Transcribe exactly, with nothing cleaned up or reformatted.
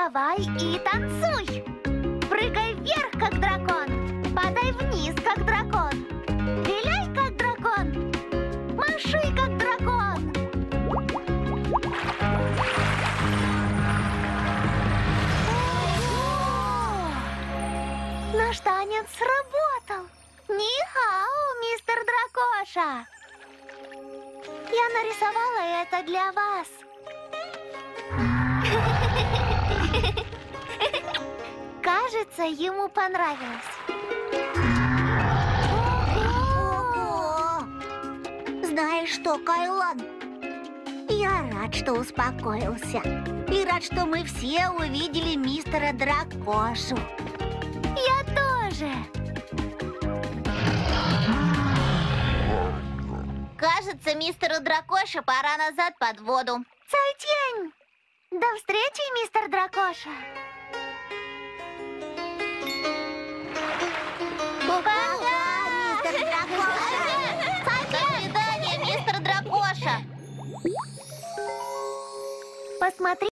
Вставай и танцуй. Прыгай вверх, как дракон. Падай вниз, как дракон. Виляй, как дракон. Маши, как дракон. Ого! Наш танец сработал. Ни-хау, мистер Дракоша. Я нарисовала это для вас. Кажется, ему понравилось. Ого! Знаешь что, Кайлан? Я рад, что успокоился. И рад, что мы все увидели мистера Дракошу. Я тоже. Кажется, мистеру Дракоше пора назад под воду. Цайтень! До встречи, мистер Дракоша. Пока, мистер Дракоша. До свидания, мистер Дракоша. Посмотри.